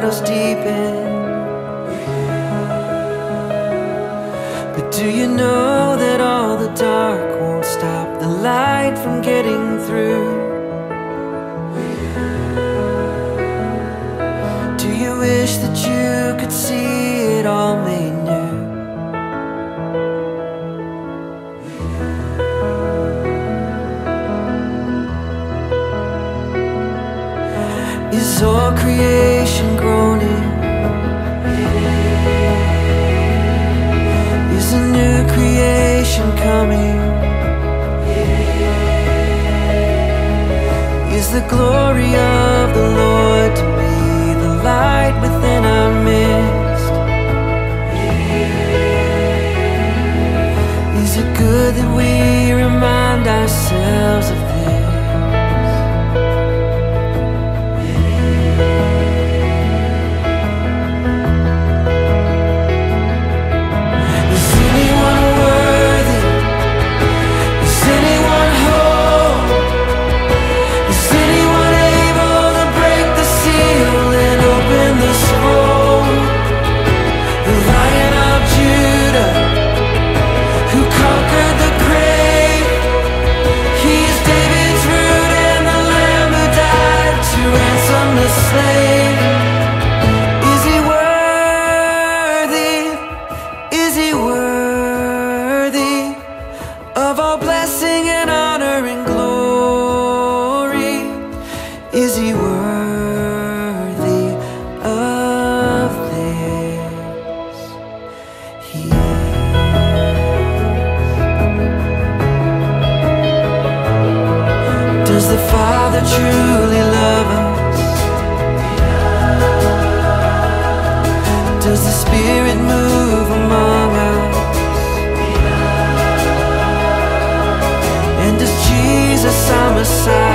shadows deepen. But do you know that all the dark won't stop the light from getting through? Do you wish that you could see it all made new? Is all creation groaning? Is a new creation coming? Is the glory of the Lord to be the light within our midst? Is it good that we remind ourselves of this? Of all blessing and honor and glory, is he worthy of this? He is. Does the Father truly love us? Does the Spirit move among us? Jesus, our Messiah.